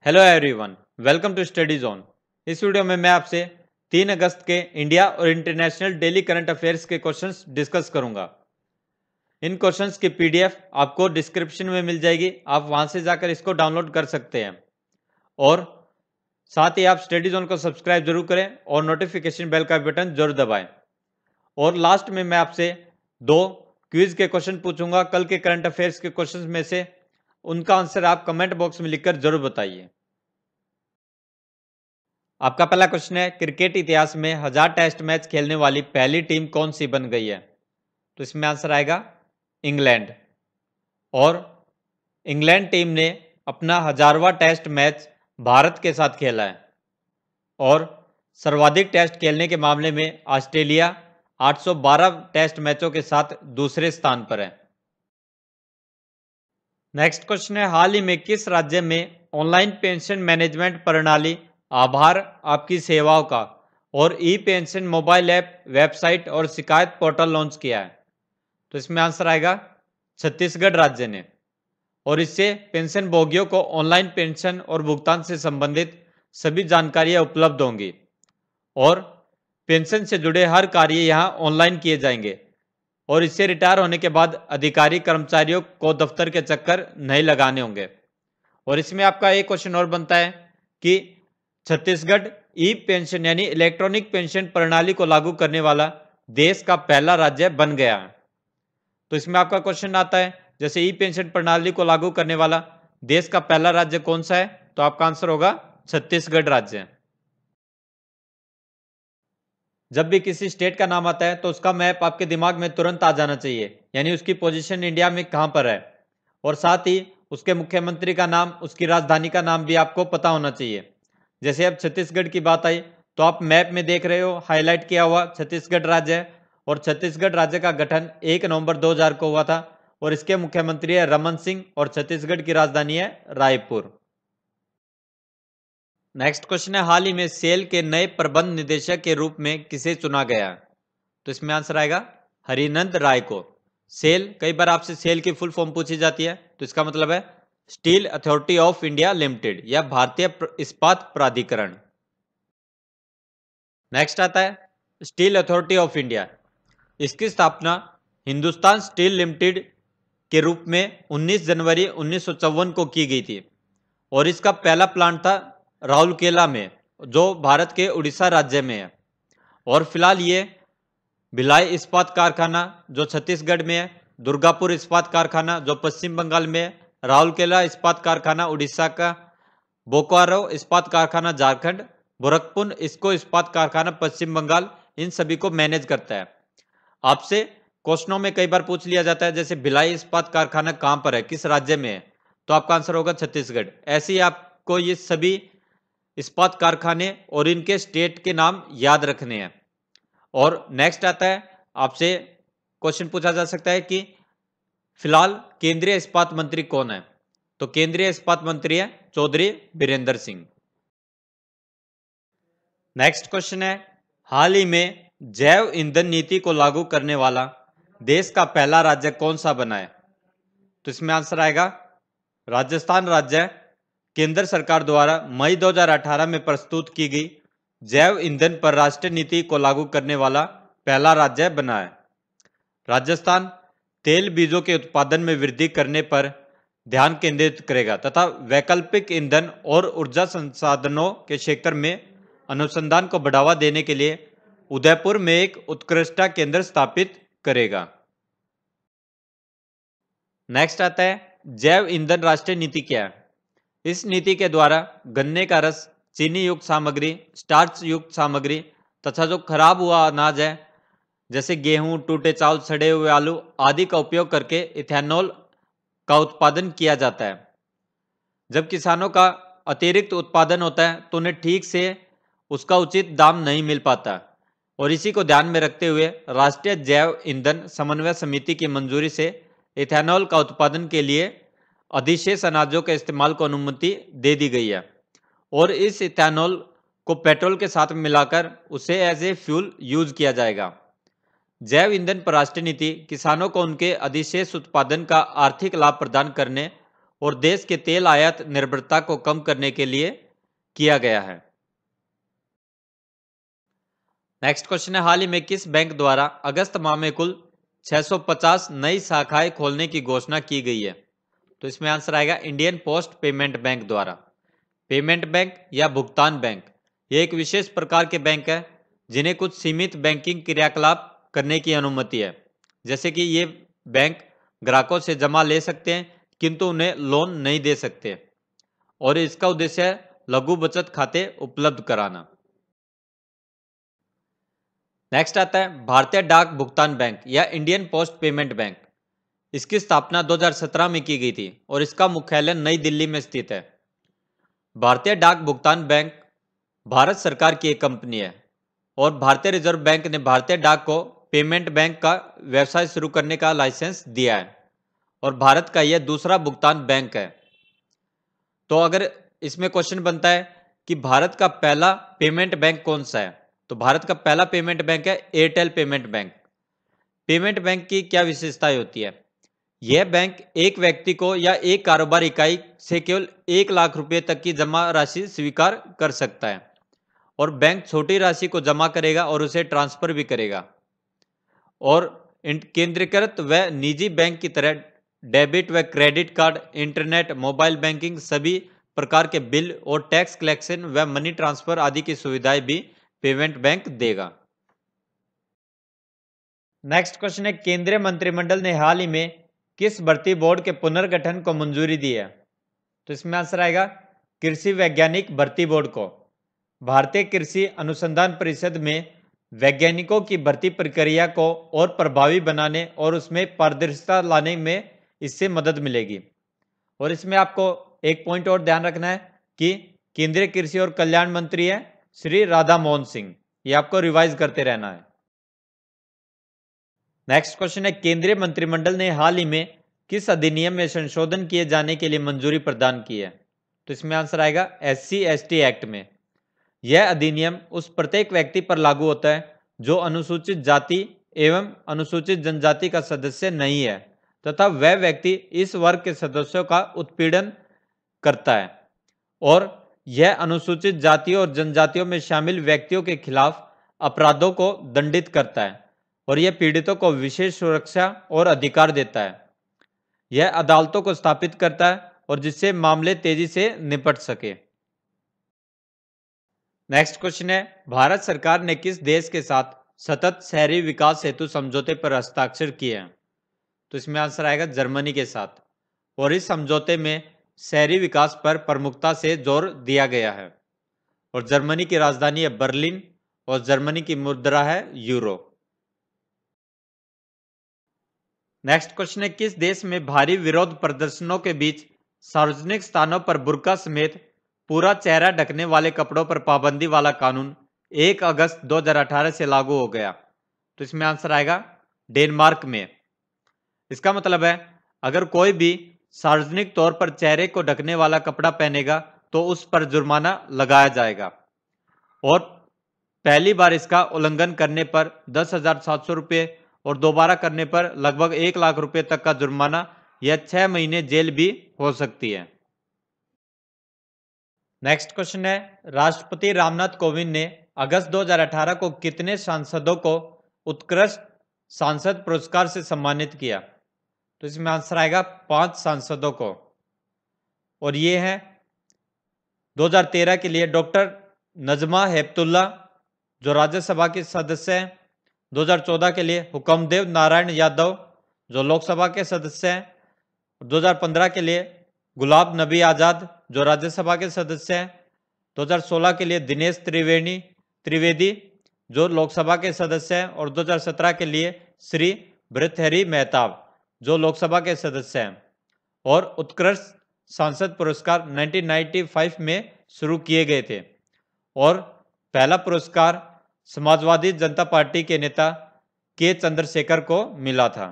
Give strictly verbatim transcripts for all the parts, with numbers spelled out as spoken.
Hello everyone, welcome to study zone. इस video में मैं आपसे तीन अगस्त के इंडिया और इंटरनेशनल डेली करंट अफेयर्स के क्वेश्चंस डिस्कस करूंगा। इन क्वेश्चंस की पीडीएफ आपको डिस्क्रिप्शन में मिल जाएगी, आप वहां से जाकर इसको डाउनलोड कर सकते हैं। और साथ ही आप स्टडी जोन को सब्सक्राइब जरूर करें और नोटिफिकेशन बेल का बटन जरूर दबाएं। और लास्ट में मैं आपसे दो क्विज के क्वेश्चन पूछूंगा कल के करंट अफेयर्स के क्वेश्चन में से, उनका आंसर आप कमेंट बॉक्स में लिखकर जरूर बताइए। आपका पहला क्वेश्चन है, क्रिकेट इतिहास में हजार टेस्ट मैच खेलने वाली पहली टीम कौन सी बन गई है? तो इसमें आंसर आएगा इंग्लैंड। और इंग्लैंड टीम ने अपना हजारवां टेस्ट मैच भारत के साथ खेला है। और सर्वाधिक टेस्ट खेलने के मामले में ऑस्ट्रेलिया आठ सौ बारह टेस्ट मैचों के साथ दूसरे स्थान पर है। नेक्स्ट क्वेश्चन है, हाल ही में किस राज्य में ऑनलाइन पेंशन मैनेजमेंट प्रणाली आभार आपकी सेवाओं का और e pension mobile app, website और शिकायत पोर्टल लॉन्च किया है? तो इसमें आंसर आएगा छत्तीसगढ़ राज्य ने। और इससे पेंशन भोगियों को ऑनलाइन पेंशन और भुगतान से संबंधित सभी जानकारियां उपलब्ध होंगी और पेंशन से जुड़े हर कार्य यहां ऑनलाइन किए जाएंगे। और इससे रिटायर होने के बाद अधिकारी कर्मचारियों को दफ्तर के चक्कर नहीं लगाने होंगे। और इसमें आपका एक क्वेश्चन और बनता है कि छत्तीसगढ़ ई पेंशन यानी इलेक्ट्रॉनिक पेंशन प्रणाली को लागू करने वाला देश का पहला राज्य बन गया है। तो इसमें आपका क्वेश्चन आता है, जैसे ई पेंशन प्रणाली को लागू करने वाला देश का पहला राज्य कौन सा है? तो आपका आंसर होगा छत्तीसगढ़ राज्य। जब भी किसी स्टेट का नाम आता है तो उसका मैप आपके दिमाग में तुरंत आ जाना चाहिए, यानी उसकी पोजीशन इंडिया में कहां पर है। और साथ ही उसके मुख्यमंत्री का नाम, उसकी राजधानी का नाम भी आपको पता होना चाहिए। जैसे अब छत्तीसगढ़ की बात आई तो आप मैप में देख रहे हो हाईलाइट किया हुआ छत्तीसगढ़ राज्य है। और छत्तीसगढ़ राज्य का गठन एक नवंबर दो हज़ार को हुआ था और इसके मुख्यमंत्री है रमन सिंह और छत्तीसगढ़ की राजधानी है रायपुर। नेक्स्ट क्वेश्चन है, हाल ही में सेल के नए प्रबंध निदेशक के रूप में किसे चुना गया? तो इसमें आंसर आएगा हरिनंद राय को। सेल, कई बार आपसे सेल की फुल फॉर्म पूछी जाती है, तो इसका मतलब है steel authority of India limited या भारतीय इस्पात प्राधिकरण। नेक्स्ट आता है स्टील अथॉरिटी ऑफ इंडिया। इसकी स्थापना हिंदुस्तान स्टील लिमिटेड के रूप में उन्नीस जनवरी उन्नीस सौ चौवन को की गई थी। और इसका पहला प्लांट था राउरकेला में, जो भारत के उड़ीसा राज्य में है। और फिलहाल ये भिलाई इस्पात कारखाना जो छत्तीसगढ़ में है, दुर्गापुर इस्पात कारखाना जो पश्चिम बंगाल में है, राउरकेला इस्पात कारखाना उड़ीसा का, बोकारो इस्पात कारखाना झारखंड, गोरखपुर इसको इस्पात कारखाना पश्चिम बंगाल, इन सभी को मैनेज करता है। आपसे क्वेश्चनों में कई बार पूछ लिया जाता है, जैसे भिलाई इस्पात कारखाना कहां पर है, किस राज्य में है? तो आपका आंसर होगा छत्तीसगढ़। ऐसे ही आपको ये सभी इस्पात कारखाने और इनके स्टेट के नाम याद रखने हैं। और नेक्स्ट आता है, आपसे क्वेश्चन पूछा जा सकता है कि फिलहाल केंद्रीय इस्पात मंत्री कौन है? तो केंद्रीय इस्पात मंत्री है चौधरी बीरेंद्र सिंह। नेक्स्ट क्वेश्चन है, हाल ही में जैव ईंधन नीति को लागू करने वाला देश का पहला राज्य कौन सा बना है? तो इसमें आंसर आएगा राजस्थान राज्य। केंद्र सरकार द्वारा मई दो हज़ार अठारह में प्रस्तुत की गई जैव ईंधन पर राष्ट्रीय नीति को लागू करने वाला पहला राज्य बना है। राजस्थान तेल बीजों के उत्पादन में वृद्धि करने पर ध्यान केंद्रित करेगा तथा वैकल्पिक ईंधन और ऊर्जा संसाधनों के क्षेत्र में अनुसंधान को बढ़ावा देने के लिए उदयपुर में एक उत्कृष्टता केंद्र स्थापित करेगा। नेक्स्ट आता है जैव ईंधन राष्ट्रीय नीति क्या है? इस नीति के द्वारा गन्ने का रस, चीनी युक्त सामग्री, स्टार्च युक्त सामग्री तथा जो खराब हुआ अनाज है जैसे गेहूं, टूटे चावल, सड़े हुए आलू आदि का उपयोग करके इथेनॉल का उत्पादन किया जाता है। जब किसानों का अतिरिक्त उत्पादन होता है तो उन्हें ठीक से उसका उचित दाम नहीं मिल पाता। और इसी को ध्यान में रखते हुए राष्ट्रीय जैव ईंधन समन्वय समिति की मंजूरी से इथेनॉल का उत्पादन के लिए अधिशेष अनाजों के इस्तेमाल को अनुमति दे दी गई है। और इस इथेनॉल को पेट्रोल के साथ मिलाकर उसे एज ए फ्यूल यूज किया जाएगा। जैव ईंधन पर राष्ट्रीय नीति किसानों को उनके अधिशेष उत्पादन का आर्थिक लाभ प्रदान करने और देश के तेल आयात निर्भरता को कम करने के लिए किया गया है। नेक्स्ट क्वेश्चन है, हाल ही में किस बैंक द्वारा अगस्त माह में कुल छह सौ पचास नई शाखाएं खोलने की घोषणा की गई है? तो इसमें आंसर आएगा इंडियन पोस्ट पेमेंट बैंक द्वारा। पेमेंट बैंक या भुगतान बैंक ये एक विशेष प्रकार के बैंक है जिन्हें कुछ सीमित बैंकिंग क्रियाकलाप करने की अनुमति है। जैसे कि ये बैंक ग्राहकों से जमा ले सकते हैं किंतु उन्हें लोन नहीं दे सकते, और इसका उद्देश्य है लघु बचत खाते उपलब्ध कराना। नेक्स्ट आता है भारतीय डाक भुगतान बैंक या इंडियन पोस्ट पेमेंट बैंक। इसकी स्थापना दो हज़ार सत्रह में की गई थी और इसका मुख्यालय नई दिल्ली में स्थित है। भारतीय डाक भुगतान बैंक भारत सरकार की एक कंपनी है और भारतीय रिजर्व बैंक ने भारतीय डाक को पेमेंट बैंक का व्यवसाय शुरू करने का लाइसेंस दिया है और भारत का यह दूसरा भुगतान बैंक है। तो अगर इसमें क्वेश्चन बनता है कि भारत का पहला पेमेंट बैंक कौन सा है, तो भारत का पहला पेमेंट बैंक है Airtel payment bank. Payment bank की क्या विशेषताएं होती है? यह बैंक एक व्यक्ति को या एक कारोबार इकाई से केवल एक लाख रुपए तक की जमा राशि स्वीकार कर सकता है और बैंक छोटी राशि को जमा करेगा और उसे ट्रांसफर भी करेगा। और केंद्रीकृत व निजी बैंक की तरह डेबिट व credit card, internet, mobile banking, सभी प्रकार के बिल और टैक्स कलेक्शन व मनी ट्रांसफर आदि की सुविधाएं भी पेमेंट बैंक देगा। नेक्स्ट क्वेश्चन है, केंद्रीय मंत्रिमंडल ने हाल ही में किस भर्ती बोर्ड के पुनर्गठन को मंजूरी दी है? तो इसमें आंसर आएगा कृषि वैज्ञानिक भर्ती बोर्ड को। भारतीय कृषि अनुसंधान परिषद में वैज्ञानिकों की भर्ती प्रक्रिया को और प्रभावी बनाने और उसमें पारदर्शिता लाने में इससे मदद मिलेगी। और इसमें आपको एक पॉइंट और ध्यान रखना है कि केंद्रीय कृषि और कल्याण मंत्री है श्री राधा मोहन सिंह, ये आपको रिवाइज करते रहना है। नेक्स्ट क्वेश्चन है, केंद्रीय मंत्रिमंडल ने हाल ही में किस अधिनियम में संशोधन किए जाने के लिए मंजूरी प्रदान की है? तो इसमें आंसर आएगा S C S T act में। यह अधिनियम उस प्रत्येक व्यक्ति पर लागू होता है जो अनुसूचित जाति एवं अनुसूचित जनजाति का सदस्य नहीं है तथा वह व्यक्ति इस वर्ग के सदस्यों का उत्पीड़न करता है, और यह अनुसूचित जातियों और जनजातियों में शामिल व्यक्तियों के खिलाफ अपराधों को दंडित करता है और यह पीड़ितों को विशेष सुरक्षा और अधिकार देता है। यह अदालतों को स्थापित करता है और जिससे मामले तेजी से निपट सके। नेक्स्ट क्वेश्चन है, भारत सरकार ने किस देश के साथ सतत शहरी विकास हेतु समझौते पर हस्ताक्षर किए हैं? तो इसमें आंसर आएगा जर्मनी के साथ, और इस समझौते में शहरी विकास पर प्रमुखता से जोर दिया गया है और जर्मनी की राजधानी है बर्लिन और जर्मनी की मुद्रा है यूरो। नेक्स्ट क्वेश्चन है, किस देश में भारी विरोध प्रदर्शनों के बीच सार्वजनिक स्थानों पर बुर्का समेत पूरा चेहरा ढकने वाले कपड़ों पर पाबंदी वाला कानून एक अगस्त दो हज़ार अठारह से लागू हो गया? तो इसमें आंसर आएगा डेनमार्क में। इसका मतलब है अगर कोई भी सार्वजनिक तौर पर चेहरे को ढकने वाला कपड़ा पहनेगा तो उस पर जुर्माना लगाया जाएगा, और पहली बार इसका उल्लंघन करने पर दस हजार सात सौ रुपये और दोबारा करने पर लगभग एक लाख रुपए तक का जुर्माना या छह महीने जेल भी हो सकती है। नेक्स्ट क्वेश्चन है, राष्ट्रपति रामनाथ कोविंद ने अगस्त दो हज़ार अठारह को कितने सांसदों को उत्कृष्ट सांसद पुरस्कार से सम्मानित किया? तो इसमें आंसर आएगा पांच सांसदों को, और ये हैं दो हज़ार तेरह के लिए डॉक्टर नजमा हेपतुल्ला जो राज्यसभा के सदस्य हैं, दो हज़ार चौदह के लिए हुक्मदेव नारायण यादव जो लोकसभा के सदस्य हैं, दो हज़ार पंद्रह के लिए गुलाब नबी आजाद जो राज्यसभा के सदस्य हैं, दो हज़ार सोलह के लिए दिनेश त्रिवेणी त्रिवेदी जो लोकसभा के सदस्य हैं, और दो हज़ार सत्रह के लिए श्री भृतहरि मेहताब जो लोकसभा के सदस्य हैं। और उत्कृष्ट सांसद पुरस्कार उन्नीस सौ पचानवे में शुरू किए गए थे, और पहला पुरस्कार समाजवादी जनता पार्टी के नेता के चंद्रशेखर को मिला था।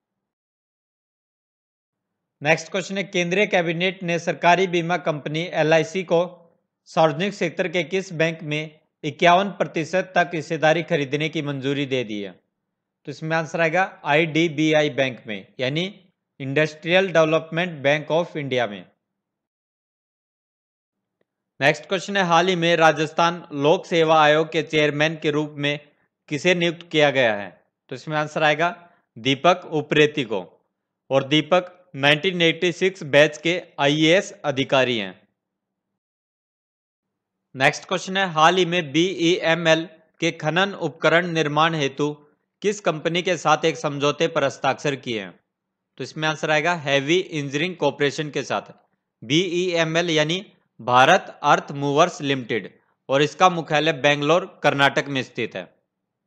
नेक्स्ट क्वेश्चन है, केंद्रीय कैबिनेट ने सरकारी बीमा कंपनी एल आई सी को सार्वजनिक क्षेत्र के किस बैंक में इक्यावन प्रतिशत तक हिस्सेदारी खरीदने की मंजूरी दे दी है? तो इसमें आंसर आएगा I D B I bank में, यानी industrial development bank of India में। नेक्स्ट क्वेश्चन है, हाल ही में राजस्थान लोक सेवा आयोग के चेयरमैन के रूप में किसे नियुक्त किया गया है? तो इसमें आंसर आएगा दीपक उप्रेती को, और Deepak nineteen eighty six batch के आई ए एस अधिकारी हैं। नेक्स्ट क्वेश्चन है, हाल ही में बी ई एम एल के खनन उपकरण निर्माण हेतु किस कंपनी के साथ एक समझौते पर हस्ताक्षर किए हैं? तो इसमें आंसर आएगा हैवी इंजीनियरिंग कॉर्पोरेशन के साथ। बी ई एम एल यानी भारत अर्थ मूवर्स लिमिटेड, और इसका मुख्यालय बेंगलोर कर्नाटक में स्थित है।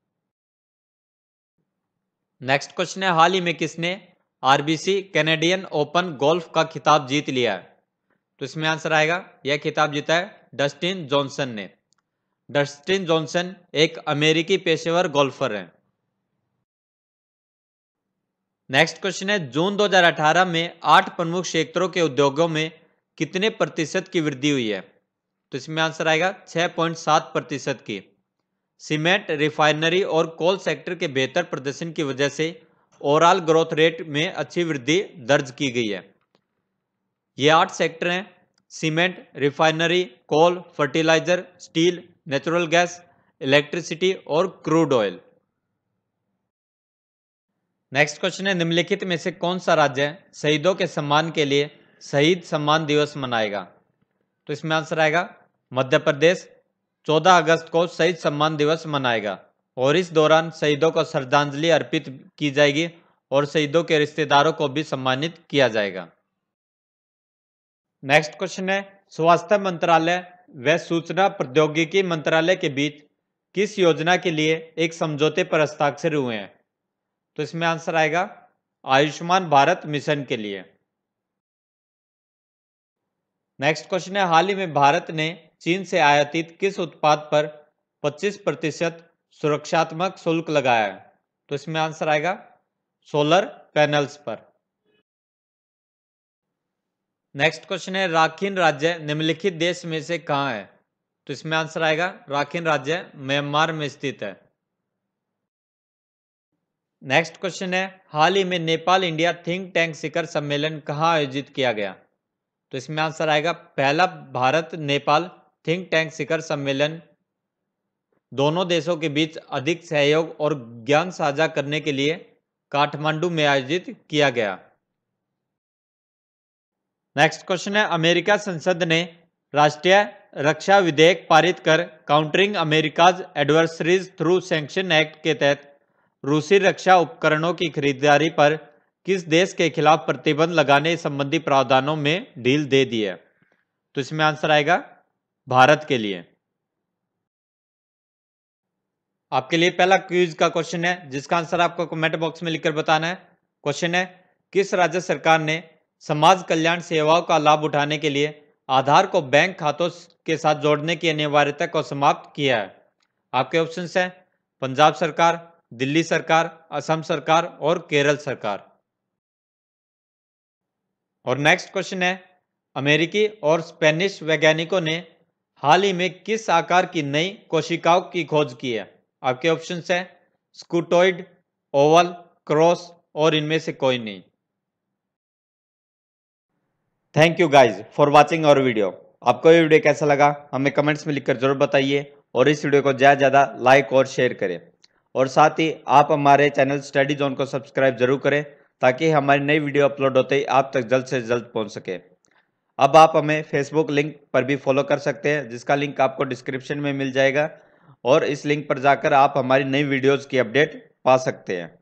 नेक्स्ट क्वेश्चन है, हाल ही में किसने R B C Canadian open golf का खिताब जीत लिया है? तो इसमें आंसर आएगा, यह खिताब जीता है डस्टिन जॉनसन ने। डस्टिन जॉनसन एक अमेरिकी पेशेवर गोल्फर हैं। नेक्स्ट क्वेश्चन है, जून दो हज़ार अठारह में आठ प्रमुख क्षेत्रों के उद्योगों में कितने प्रतिशत की वृद्धि हुई है? तो इसमें आंसर आएगा छह पॉइंट सात प्रतिशत की। सीमेंट, रिफाइनरी और कोल सेक्टर के बेहतर प्रदर्शन की वजह से ओवरऑल ग्रोथ रेट में अच्छी वृद्धि दर्ज की गई है। ये आठ सेक्टर हैं: cement, refinery, coal, fertilizer, steel, natural gas, electricity और क्रूड ऑयल। नेक्स्ट क्वेश्चन है, निम्नलिखित में से कौन सा राज्य शहीदों के सम्मान के लिए शहीद सम्मान दिवस मनाएगा? तो इसमें आंसर आएगा मध्य प्रदेश चौदह अगस्त को शहीद सम्मान दिवस मनाएगा, और इस दौरान शहीदों को श्रद्धांजलि अर्पित की जाएगी और शहीदों के रिश्तेदारों को भी सम्मानित किया जाएगा। नेक्स्ट क्वेश्चन है, स्वास्थ्य मंत्रालय व सूचना प्रौद्योगिकी मंत्रालय के बीच किस योजना के लिए एक समझौते पर हस्ताक्षर हुए हैं? तो इसमें आंसर आएगा आयुष्मान भारत मिशन के लिए। नेक्स्ट क्वेश्चन है, हाल ही में भारत ने चीन से आयातित किस उत्पाद पर पच्चीस प्रतिशत सुरक्षात्मक शुल्क लगाया है? तो इसमें आंसर आएगा सोलर पैनल्स पर। नेक्स्ट क्वेश्चन है, राखीन राज्य निम्नलिखित देश में से कहां है? तो इसमें आंसर आएगा राखीन राज्य म्यांमार में स्थित है। नेक्स्ट क्वेश्चन है, हाल ही में नेपाल इंडिया थिंक टैंक शिखर सम्मेलन कहां आयोजित किया गया? तो इसमें आंसर आएगा पहला भारत नेपाल थिंक टैंक शिखर सम्मेलन दोनों देशों के बीच अधिक सहयोग और ज्ञान साझा करने के लिए काठमांडू में आयोजित किया गया। नेक्स्ट क्वेश्चन है, अमेरिका संसद ने राष्ट्रीय रक्षा विधेयक पारित कर countering America's adversaries through sanction act के तहत रूसी रक्षा उपकरणों की खरीदारी पर किस देश के खिलाफ प्रतिबंध लगाने संबंधी प्रावधानों में ढील दे दी है? तो इसमें आंसर आएगा भारत के लिए। आपके लिए पहला क्विज का क्वेश्चन है, जिसका आंसर आपको कमेंट बॉक्स में लिखकर बताना है। क्वेश्चन है, किस राज्य सरकार ने समाज कल्याण सेवाओं का लाभ उठाने के लिए आधार को बैंक खातों के साथ जोड़ने की अनिवार्यता को समाप्त किया है? आपके ऑप्शंस हैं पंजाब सरकार, दिल्ली सरकार, असम सरकार और केरल सरकार। और नेक्स्ट क्वेश्चन है, अमेरिकी और स्पेनिश वैज्ञानिकों ने हाल ही में किस आकार की नई कोशिकाओं की खोज की है? आपके ऑप्शंस हैं स्कूटोइड, ओवल, क्रॉस और इनमें से कोई नहीं। Thank you guys for watching our video. आपको ये वीडियो कैसा लगा हमें कमेंट्स में लिखकर जरूर बताइए, और इस वीडियो को ज़्यादा ज़्यादा लाइक और शेयर करें, और साथ ही आप हमारे चैनल स्टडी जोन को सब्सक्राइब जरूर करें ताकि हमारी नई वीडियो अपलोड होते ही आप तक जल्द से जल्द पहुंच सके। अब आप हमें फेसबुक लिंक पर भी फॉलो कर सकते हैं, जिसका लिंक आपको डिस्क्रिप्शन में मिल जाएगा, और इस लिंक पर जाकर आप हमारी नई वीडियोज़ की अपडेट पा सकते हैं।